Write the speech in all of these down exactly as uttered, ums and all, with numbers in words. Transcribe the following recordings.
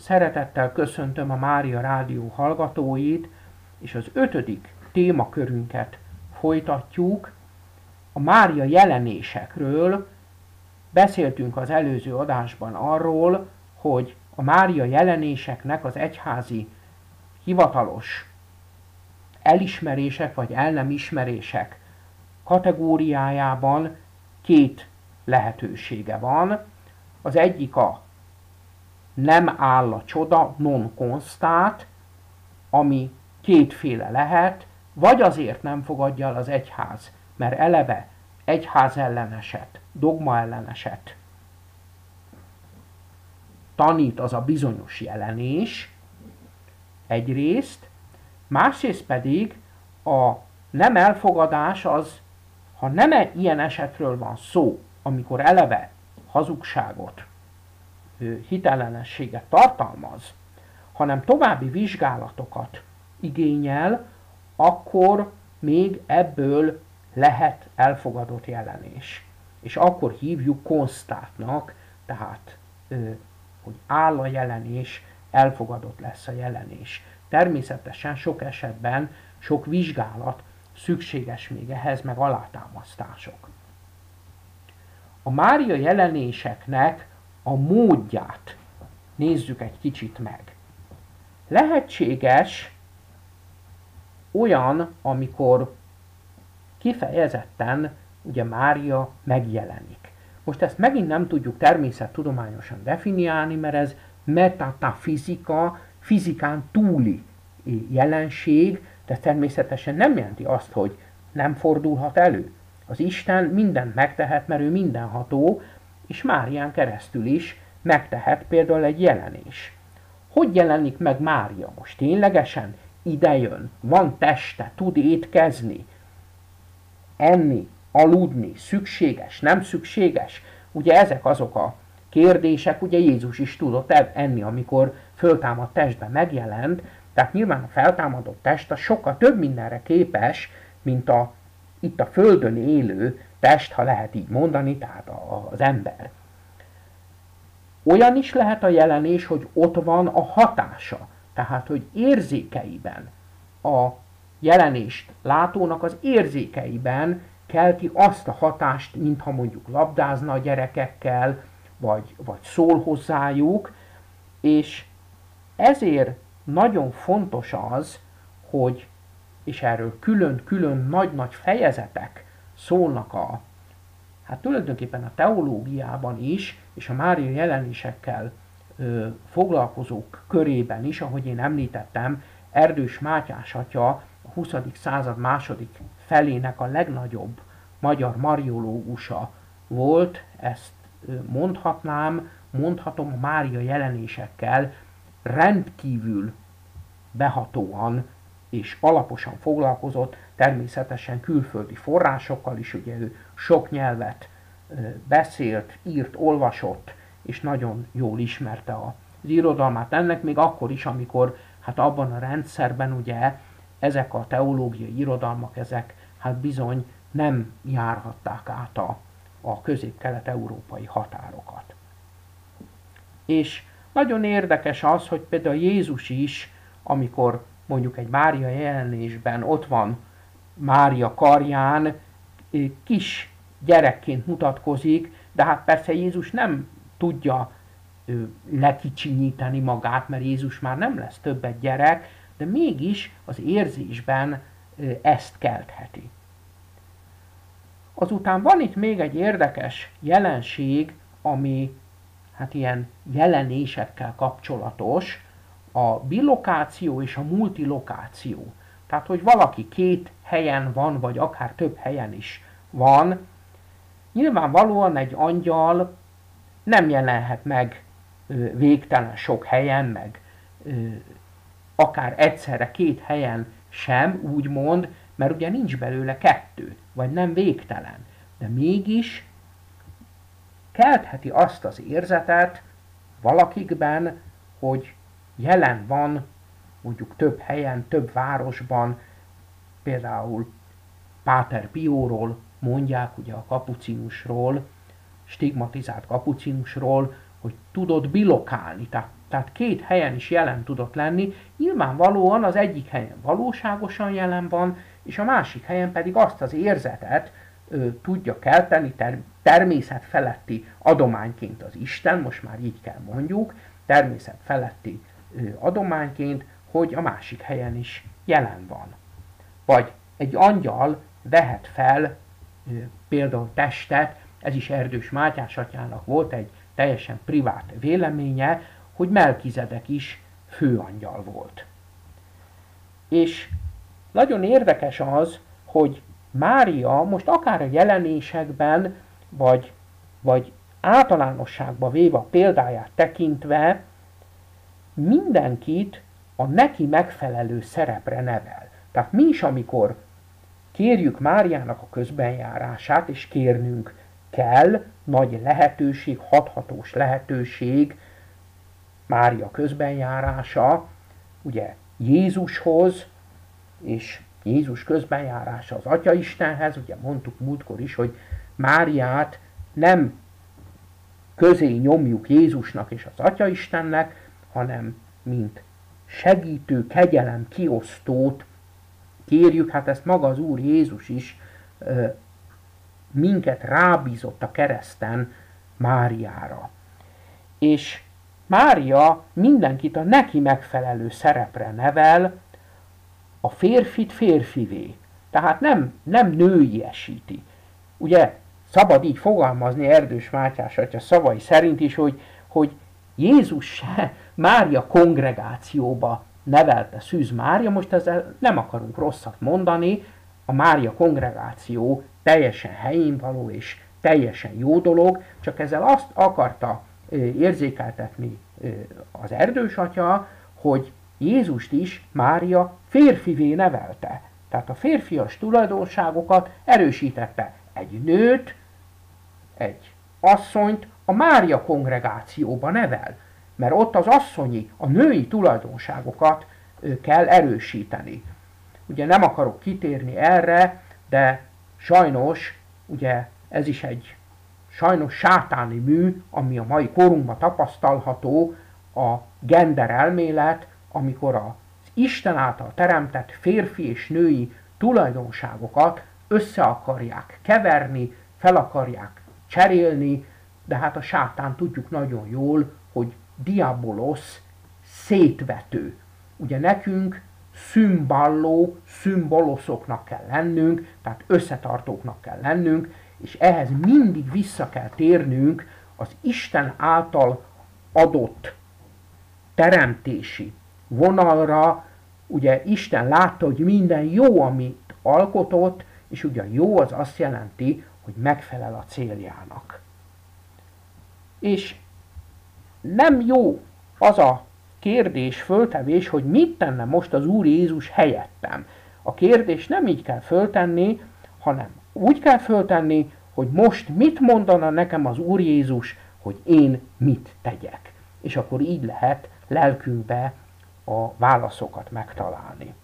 Szeretettel köszöntöm a Mária Rádió hallgatóit, és az ötödik témakörünket folytatjuk. A Mária jelenésekről beszéltünk az előző adásban arról, hogy a Mária jelenéseknek az egyházi hivatalos elismerések vagy el nem ismerések kategóriájában két lehetősége van. Az egyik a nem áll a csoda, non constat, ami kétféle lehet, vagy azért nem fogadja el az egyház, mert eleve egyház elleneset, dogma elleneset tanít az a bizonyos jelenés egyrészt, másrészt pedig a nem elfogadás az, ha nem ilyen esetről van szó, amikor eleve hazugságot, hitellenességet tartalmaz, hanem további vizsgálatokat igényel, akkor még ebből lehet elfogadott jelenés. És akkor hívjuk konstátnak, tehát, hogy áll a jelenés, elfogadott lesz a jelenés. Természetesen sok esetben sok vizsgálat szükséges még ehhez, meg alátámasztások. A Mária jelenéseknek a módját nézzük egy kicsit meg. Lehetséges olyan, amikor kifejezetten ugye Mária megjelenik. Most ezt megint nem tudjuk természettudományosan definiálni, mert ez metafizika, fizikán túli jelenség, de természetesen nem jelenti azt, hogy nem fordulhat elő. Az Isten mindent megtehet, mert ő mindenható, és Márián keresztül is megtehet például egy jelenés. Hogy jelenik meg Mária most? Ténylegesen idejön, van teste, tud étkezni, enni, aludni, szükséges, nem szükséges? Ugye ezek azok a kérdések, ugye Jézus is tudott enni, amikor föltámadt testben megjelent, tehát nyilván a feltámadott test a sokkal több mindenre képes, mint a itt a földön élő test, ha lehet így mondani, tehát az ember. Olyan is lehet a jelenés, hogy ott van a hatása, tehát hogy érzékeiben, a jelenést látónak az érzékeiben kelti azt a hatást, mintha mondjuk labdázna a gyerekekkel, vagy, vagy szól hozzájuk, és ezért nagyon fontos az, hogy és erről külön-külön nagy-nagy fejezetek szólnak a, hát tulajdonképpen a teológiában is, és a Mária jelenésekkel ö, foglalkozók körében is, ahogy én említettem, Erdős Mátyás atya a huszadik század második felének a legnagyobb magyar mariológusa volt, ezt mondhatnám, mondhatom a Mária jelenésekkel rendkívül behatóan és alaposan foglalkozott, természetesen külföldi forrásokkal is, ugye ő sok nyelvet beszélt, írt, olvasott, és nagyon jól ismerte az irodalmát ennek, még akkor is, amikor hát abban a rendszerben ugye ezek a teológiai irodalmak, ezek hát bizony nem járhatták át a, a közép-kelet-európai határokat. És nagyon érdekes az, hogy például Jézus is, amikor mondjuk egy Mária jelenésben ott van Mária karján, kis gyerekként mutatkozik, de hát persze Jézus nem tudja lekicsinyíteni magát, mert Jézus már nem lesz többet gyerek, de mégis az érzésben ezt keltheti. Azután van itt még egy érdekes jelenség, ami hát ilyen jelenésekkel kapcsolatos, a bilokáció és a multilokáció. Tehát, hogy valaki két helyen van, vagy akár több helyen is van. Nyilvánvalóan egy angyal nem jelenhet meg végtelen sok helyen, meg akár egyszerre két helyen sem, úgymond, mert ugye nincs belőle kettő, vagy nem végtelen. De mégis keltheti azt az érzetet valakikben, hogy jelen van mondjuk több helyen, több városban, például Páter Pióról mondják, ugye a kapucinusról, stigmatizált kapucinusról, hogy tudod bilokálni, tehát Tehát két helyen is jelen tudott lenni, nyilvánvalóan az egyik helyen valóságosan jelen van, és a másik helyen pedig azt az érzetet ö, tudja kelteni ter- természet feletti adományként az Isten, most már így kell mondjuk, természet feletti ö, adományként, hogy a másik helyen is jelen van. Vagy egy angyal vehet fel ö, például testet, ez is Erdős Mátyás atyának volt egy teljesen privát véleménye, hogy Melkizedek is főangyal volt. És nagyon érdekes az, hogy Mária most akár a jelenésekben, vagy, vagy általánosságban véve a példáját tekintve, mindenkit a neki megfelelő szerepre nevel. Tehát mi is, amikor kérjük Máriának a közbenjárását, és kérnünk kell, nagy lehetőség, hathatós lehetőség, Mária közbenjárása, ugye Jézushoz, és Jézus közbenjárása az Atya-Istenhez, ugye mondtuk múltkor is, hogy Máriát nem közé nyomjuk Jézusnak és az Atya-Istennek, hanem mint segítő, kegyelem, kiosztót kérjük, hát ezt maga az Úr Jézus is ö, minket rábízott a kereszten Máriára. És Mária mindenkit a neki megfelelő szerepre nevel, a férfit férfivé. Tehát nem, nem nőiesíti. Ugye szabad így fogalmazni Erdős Mátyás atya szavai szerint is, hogy, hogy Jézus se Mária kongregációba nevelte Szűz Mária, most ezzel nem akarunk rosszat mondani, a Mária kongregáció teljesen helyén való és teljesen jó dolog, csak ezzel azt akarta érzékeltetni az Erdős atya, hogy Jézust is Mária férfivé nevelte. Tehát a férfias tulajdonságokat erősítette. Egy nőt, egy asszonyt a Mária kongregációba nevel, mert ott az asszonyi, a női tulajdonságokat kell erősíteni. Ugye nem akarok kitérni erre, de sajnos, ugye ez is egy sajnos sátáni mű, ami a mai korunkban tapasztalható, a gender elmélet, amikor az Isten által teremtett férfi és női tulajdonságokat össze akarják keverni, fel akarják cserélni, de hát a sátán tudjuk nagyon jól, hogy diabolosz szétvető. Ugye nekünk szümballó, szimboloszoknak kell lennünk, tehát összetartóknak kell lennünk, és ehhez mindig vissza kell térnünk az Isten által adott teremtési vonalra. Ugye Isten látta, hogy minden jó, amit alkotott, és ugye jó az azt jelenti, hogy megfelel a céljának. És nem jó az a kérdés, föltevés, hogy mit tenne most az Úr Jézus helyettem. A kérdés nem így kell föltenni, hanem úgy kell föltenni, hogy most mit mondana nekem az Úr Jézus, hogy én mit tegyek. És akkor így lehet lelkünkbe a válaszokat megtalálni.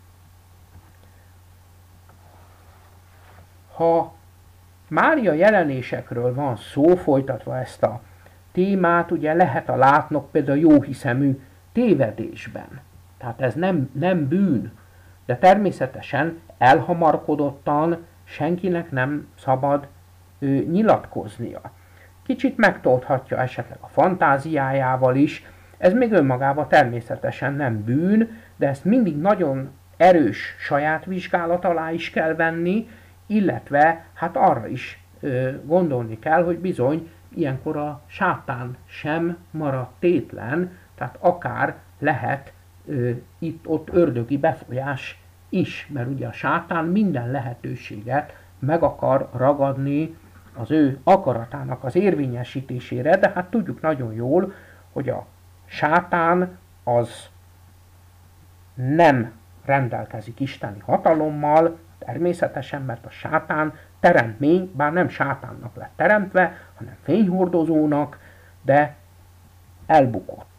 Ha Mária jelenésekről van szó, folytatva ezt a témát, ugye lehet a látnok például jóhiszemű tévedésben. Tehát ez nem, nem bűn, de természetesen elhamarkodottan senkinek nem szabad ő, nyilatkoznia. Kicsit megtolthatja esetleg a fantáziájával is, ez még önmagában természetesen nem bűn, de ezt mindig nagyon erős saját vizsgálat alá is kell venni, illetve hát arra is ö, gondolni kell, hogy bizony ilyenkor a sátán sem marad tétlen, tehát akár lehet ö, itt-ott ördögi befolyás is, mert ugye a sátán minden lehetőséget meg akar ragadni az ő akaratának az érvényesítésére, de hát tudjuk nagyon jól, hogy a sátán az nem rendelkezik isteni hatalommal, természetesen, mert a sátán teremtmény, bár nem sátánnak lett teremtve, hanem fényhordozónak, de elbukott.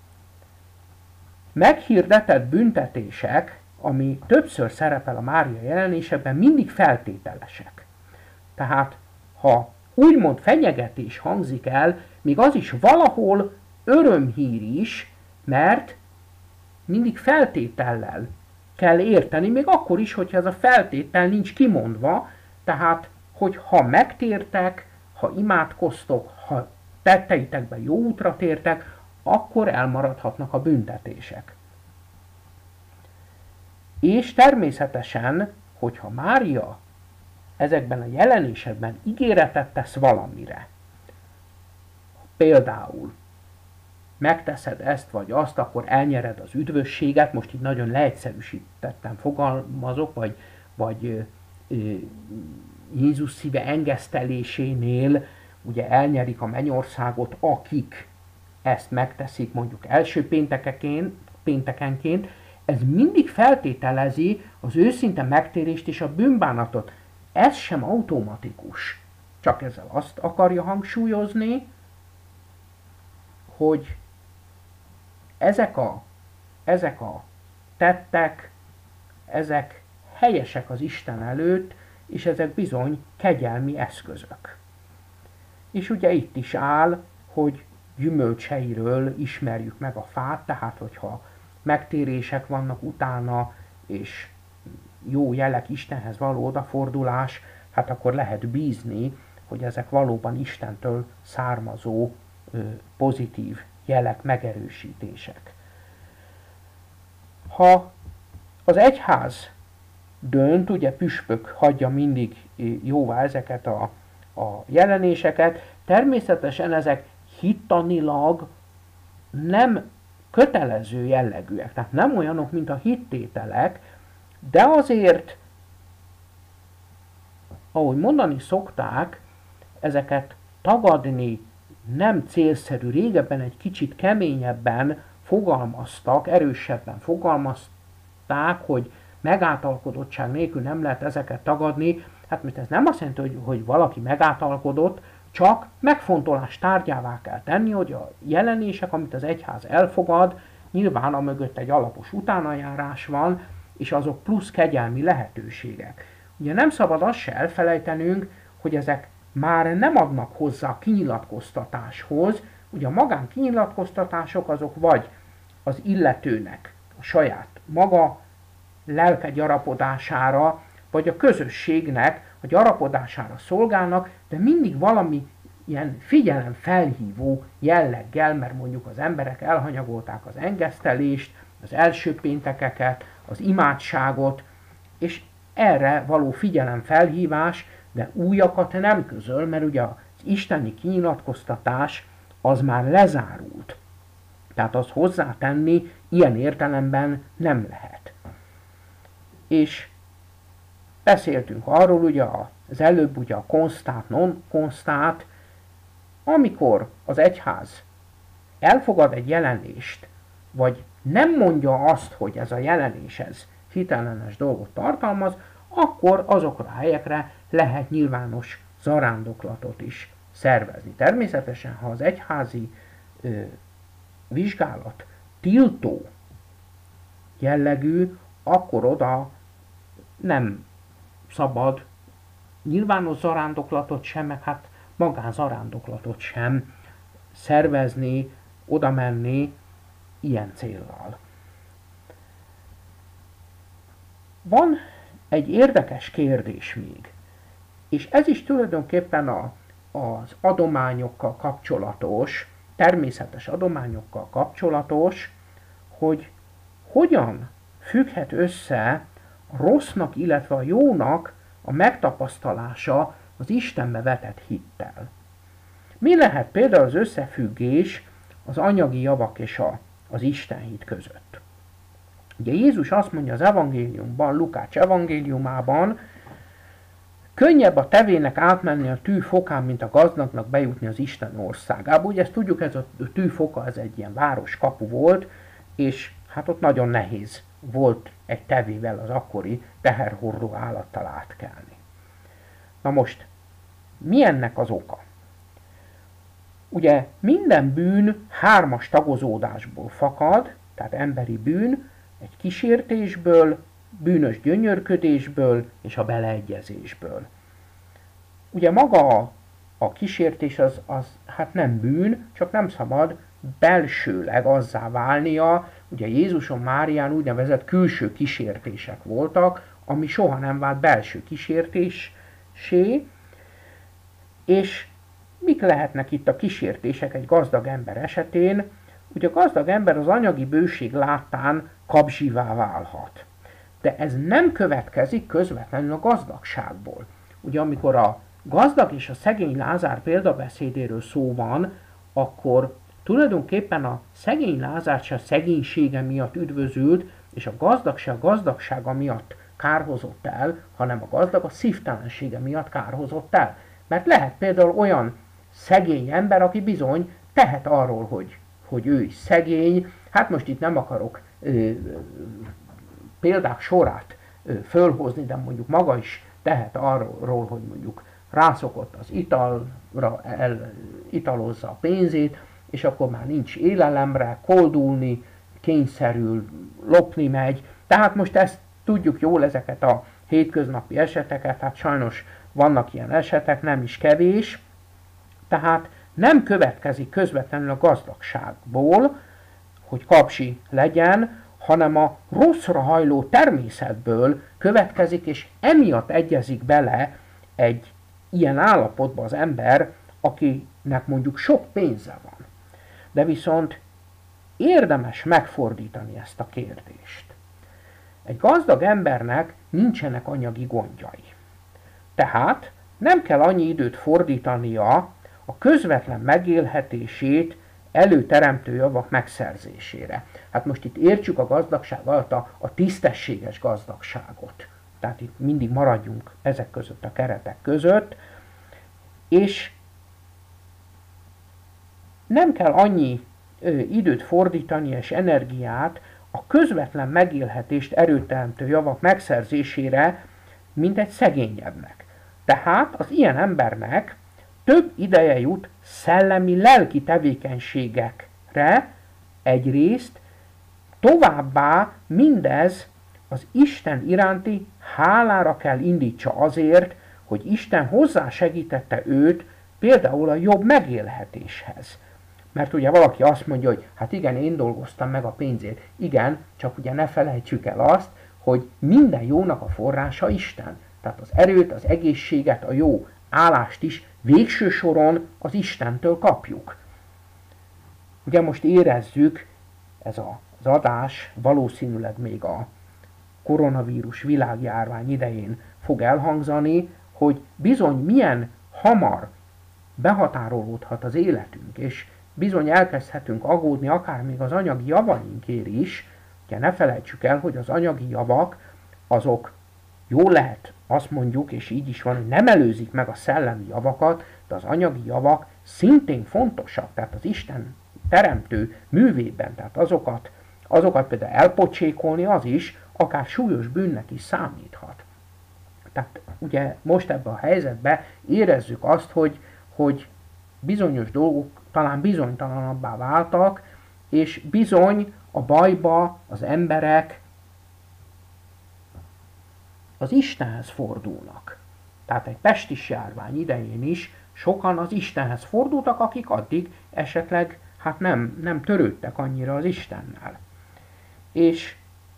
Meghirdetett büntetések, ami többször szerepel a Mária jelenésekben, mindig feltételesek. Tehát, ha úgymond fenyegetés hangzik el, még az is valahol örömhír is, mert mindig feltétellel kell érteni, még akkor is, hogyha ez a feltétel nincs kimondva, tehát, hogy ha megtértek, ha imádkoztok, ha tetteitekben jó útra tértek, akkor elmaradhatnak a büntetések. És természetesen, hogyha Mária ezekben a jelenésekben ígéretet tesz valamire, például megteszed ezt vagy azt, akkor elnyered az üdvösséget, most így nagyon leegyszerűsítettem fogalmazok, vagy, vagy ö, Jézus szíve engesztelésénél ugye elnyerik a mennyországot, akik ezt megteszik mondjuk első péntekenként, péntekenként, ez mindig feltételezi az őszinte megtérést és a bűnbánatot. Ez sem automatikus. Csak ezzel azt akarja hangsúlyozni, hogy ezek a, ezek a tettek, ezek helyesek az Isten előtt, és ezek bizony kegyelmi eszközök. És ugye itt is áll, hogy gyümölcseiről ismerjük meg a fát, tehát hogyha megtérések vannak utána, és jó jelek, Istenhez való odafordulás, hát akkor lehet bízni, hogy ezek valóban Istentől származó ö, pozitív jelek, megerősítések. Ha az egyház dönt, ugye püspök hagyja mindig jóvá ezeket a, a jelenéseket, természetesen ezek hittanilag nem kötelező jellegűek, tehát nem olyanok, mint a hittételek, de azért, ahogy mondani szokták, ezeket tagadni nem célszerű. Régebben egy kicsit keményebben fogalmaztak, erősebben fogalmazták, hogy megáltalkodottság nélkül nem lehet ezeket tagadni. Hát mert ez nem azt jelenti, hogy, hogy valaki megáltalkodott, csak megfontolás tárgyává kell tenni, hogy a jelenések, amit az egyház elfogad, nyilván a mögött egy alapos utánajárás van, és azok plusz kegyelmi lehetőségek. Ugye nem szabad azt se elfelejtenünk, hogy ezek már nem adnak hozzá a kinyilatkoztatáshoz. Ugye a magán kinyilatkoztatások azok vagy az illetőnek a saját maga lelke gyarapodására, vagy a közösségnek a gyarapodására szolgálnak, de mindig valami ilyen figyelemfelhívó jelleggel, mert mondjuk az emberek elhanyagolták az engesztelést, az első péntekeket, az imádságot, és erre való figyelemfelhívás, de újakat nem közöl, mert ugye az isteni kinyilatkoztatás az már lezárult. Tehát azt hozzátenni ilyen értelemben nem lehet. És beszéltünk arról, ugye az előbb ugye a konstát, non-konstát, amikor az egyház elfogad egy jelenést, vagy nem mondja azt, hogy ez a jelenés ez hitellenes dolgot tartalmaz, akkor azokra a helyekre lehet nyilvános zarándoklatot is szervezni. Természetesen, ha az egyházi ö, vizsgálat tiltó jellegű, akkor oda nem szabad nyilvános zarándoklatot sem, meg hát magánzarándoklatot sem szervezni, oda menni ilyen céllal. Van egy érdekes kérdés még, és ez is tulajdonképpen a, az adományokkal kapcsolatos, természetes adományokkal kapcsolatos, hogy hogyan függhet össze a rossznak, illetve a jónak a megtapasztalása az Istenbe vetett hittel. Mi lehet például az összefüggés az anyagi javak és a, az Istenhit között? Ugye Jézus azt mondja az evangéliumban, Lukács evangéliumában, könnyebb a tevének átmenni a tű fokán, mint a gazdagnak bejutni az Isten országába. Ugye ezt tudjuk, ez a tű foka, ez egy ilyen városkapu volt, és hát ott nagyon nehéz volt egy tevével az akkori teherhordó állattal átkelni. Na most, mi ennek az oka? Ugye minden bűn hármas tagozódásból fakad, tehát emberi bűn, egy kísértésből, bűnös gyönyörködésből és a beleegyezésből. Ugye maga a, a kísértés az, az hát nem bűn, csak nem szabad belsőleg azzá válnia. Ugye Jézuson Márián úgynevezett külső kísértések voltak, ami soha nem vált belső kísértéssé, és mik lehetnek itt a kísértések egy gazdag ember esetén? Ugye a gazdag ember az anyagi bőség láttán kapzsivá válhat. De ez nem következik közvetlenül a gazdagságból. Ugye amikor a gazdag és a szegény Lázár példabeszédéről szó van, akkor tulajdonképpen a szegény Lázár se a szegénysége miatt üdvözült, és a gazdag se a gazdagsága miatt kárhozott el, hanem a gazdag a szívtelensége miatt kárhozott el. Mert lehet például olyan szegény ember, aki bizony tehet arról, hogy, hogy ő is szegény. Hát most itt nem akarok ö, példák sorát ö, fölhozni, de mondjuk maga is tehet arról, hogy mondjuk rászokott az italra, el, italozza a pénzét, és akkor már nincs élelemre, koldulni, kényszerül, lopni megy. Tehát most ezt tudjuk jól, ezeket a hétköznapi eseteket, hát sajnos vannak ilyen esetek, nem is kevés. Tehát nem következik közvetlenül a gazdagságból, hogy kapzsi legyen, hanem a rosszra hajló természetből következik, és emiatt egyezik bele egy ilyen állapotba az ember, akinek mondjuk sok pénze van. De viszont érdemes megfordítani ezt a kérdést. Egy gazdag embernek nincsenek anyagi gondjai. Tehát nem kell annyi időt fordítania a közvetlen megélhetését előteremtő javak megszerzésére. Hát most itt értsük a gazdagság alatt a, a tisztességes gazdagságot. Tehát itt mindig maradjunk ezek között a keretek között, és nem kell annyi ö, időt fordítani és energiát a közvetlen megélhetést erőteremtő javak megszerzésére, mint egy szegényebbnek. Tehát az ilyen embernek több ideje jut szellemi-lelki tevékenységekre egyrészt, továbbá mindez az Isten iránti hálára kell indítsa azért, hogy Isten hozzásegítette őt például a jobb megélhetéshez. Mert ugye valaki azt mondja, hogy hát igen, én dolgoztam meg a pénzért. Igen, csak ugye ne felejtsük el azt, hogy minden jónak a forrása Isten. Tehát az erőt, az egészséget, a jó állást is végső soron az Istentől kapjuk. Ugye most érezzük, ez az adás valószínűleg még a koronavírus világjárvány idején fog elhangzani, hogy bizony milyen hamar behatárolódhat az életünk, és bizony elkezdhetünk aggódni akár még az anyagi javainkért is. Ugye ne felejtsük el, hogy az anyagi javak azok jól lehet, azt mondjuk, és így is van, hogy nem előzik meg a szellemi javakat, de az anyagi javak szintén fontosak, tehát az Isten teremtő művében, tehát azokat, azokat például elpocsékolni az is, akár súlyos bűnnek is számíthat. Tehát ugye most ebben a helyzetben érezzük azt, hogy, hogy bizonyos dolgok talán bizonytalanabbá váltak, és bizony a bajba az emberek az Istenhez fordulnak. Tehát egy pestis járvány idején is sokan az Istenhez fordultak, akik addig esetleg hát nem, nem törődtek annyira az Istennel. És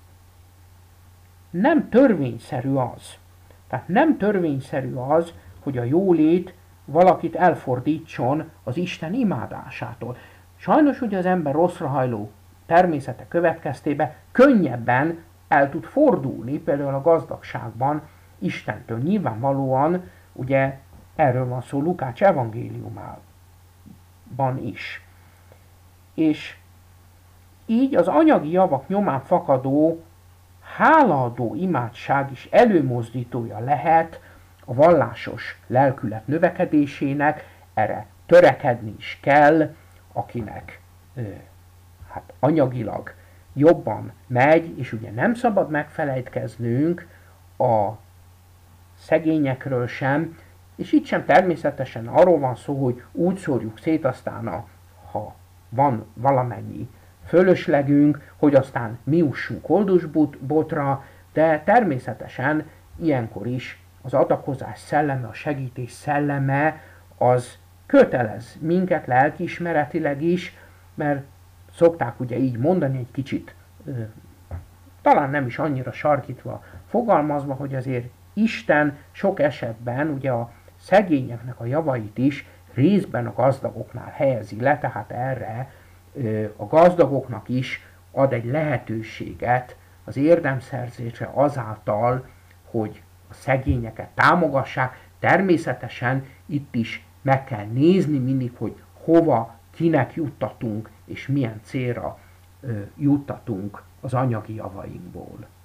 nem törvényszerű az, tehát nem törvényszerű az, hogy a jólét valakit elfordítson az Isten imádásától. Sajnos ugye az ember rosszrahajló természete következtében könnyebben el tud fordulni, például a gazdagságban Istentől. Nyilvánvalóan ugye erről van szó Lukács evangéliumában is. És így az anyagi javak nyomán fakadó hálaadó imádság is előmozdítója lehet a vallásos lelkület növekedésének, erre törekedni is kell, akinek ö, hát anyagilag jobban megy, és ugye nem szabad megfelejtkeznünk a szegényekről sem, és itt sem természetesen arról van szó, hogy úgy szórjuk szét aztán, a, ha van valamennyi fölöslegünk, hogy aztán mi ussunk koldusbotra, de természetesen ilyenkor is az adakozás szelleme, a segítés szelleme az kötelez minket lelkiismeretileg is, mert szokták ugye így mondani egy kicsit, talán nem is annyira sarkítva fogalmazva, hogy azért Isten sok esetben ugye a szegényeknek a javait is részben a gazdagoknál helyezi le, tehát erre a gazdagoknak is ad egy lehetőséget az érdemszerzésre azáltal, hogy a szegényeket támogassák. Természetesen itt is meg kell nézni mindig, hogy hova, kinek juttatunk, és milyen célra juttatunk az anyagi javainkból.